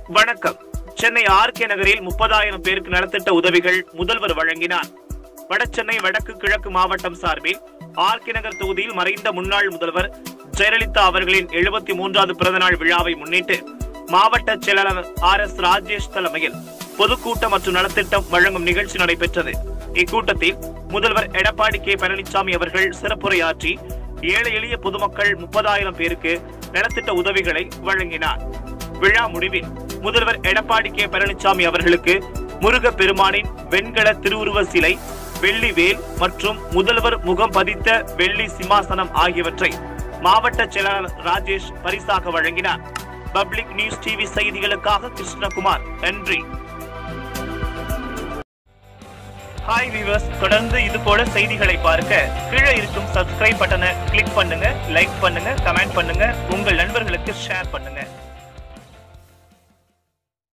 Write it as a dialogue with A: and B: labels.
A: வணக்கம். சென்னை ஆர்கே நகரில் 30,000 பேருக்கு நலத்திட்ட உதவிகள் முதல்வர் வழங்கினார். வடசென்னை வடக்கு கிழக்கு மாவட்டம் சார்பில் ஆர்கே நகர் தொகுதியில் மறைந்த முன்னாள் முதல்வர் ஜெயலலிதா அவர்களின் 73வது பிறந்தநாள் விழாவை முன்னிட்டு மாவட்ட செயலாளர் RS ராஜேஷ் தலைமையில் பொதுக்கூட்டம் மற்றும் நலத்திட்டம் வழங்கும் நிகழ்ச்சி நடைபெற்றது. இக்கூட்டத்தில் முதல்வர் எடப்பாடி கே பழனிசாமி அவர்கள் சிறப்புரையாற்றி ஏழை எளிய பொதுமக்கள் 30,000 பேருக்கு நலத்திட்ட உதவிகளை வழங்கினார். விழா முடிவில் முதல்வர் எடப்பாடி கே பழனிசாமி அவர்களுக்கு முருகப் பெருமானின் வெண்கல திருவுருவ சிலை, வெள்ளி வேல் மற்றும் முதல்வர் முகம் பதித்த வெள்ளி சிம்மாசனம் ஆகியவற்றை மாவட்ட செயலாளர் ராஜேஷ் பரிசாக வழங்கினார். பப்ளிக் நியூஸ் டிவி செய்திகளுக்காக கிருஷ்ணகுமார். நன்றி. ஹாய் வியூவர்ஸ், தொடர்ந்து இது போல செய்திகளை பார்க்க கீழே இருக்கும் சப்ஸ்கிரைப் பட்டனை கிளிக் பண்ணுங்க, லைக் பண்ணுங்க, கமெண்ட் பண்ணுங்க, உங்கள் நண்பர்களுக்கு ஷேர் பண்ணுங்க.